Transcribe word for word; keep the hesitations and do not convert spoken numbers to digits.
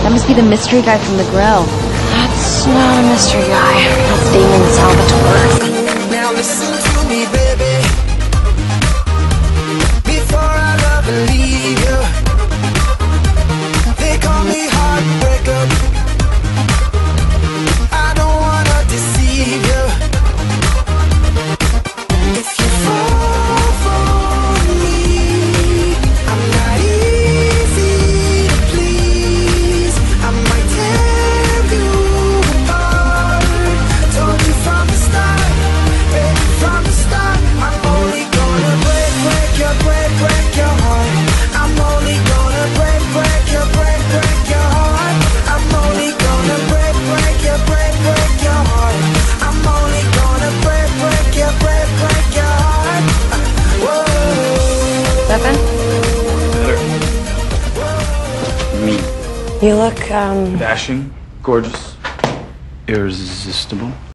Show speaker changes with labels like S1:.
S1: That must be the mystery guy from the grill.
S2: That's not a mystery guy. That's Damon Salvatore.
S3: Now listen to me, baby. Before I love and leave you, they call me heartbreaker. I don't wanna deceive you. If you fall for me, I'm not easy to please. I might tear you apart. Told you from the start, baby, from the start. I'm only gonna break, break your, break, break your heart. I'm only gonna break, break your, break, break your heart. I'm only gonna break, break your, break, break your heart. I'm only gonna break, break your, break, break your heart. Whoa.
S1: Seven?
S4: Better. Me.
S2: You look, um...
S4: Dashing, gorgeous, irresistible.